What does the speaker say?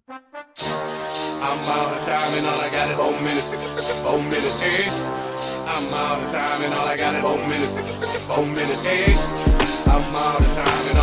I'm out of time and all I got is 4 minutes. 4 minutes, hey. I'm out of time and all I got is 4 minutes. 4 minutes, hey. I'm out of time and